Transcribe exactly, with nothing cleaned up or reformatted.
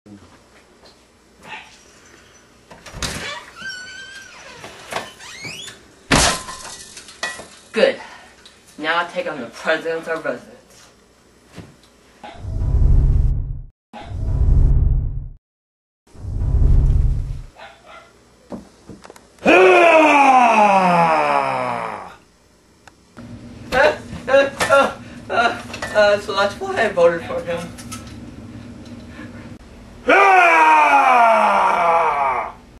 Good. Now I take on the president of residence. Uh, uh, uh, uh, so that's why I voted for him.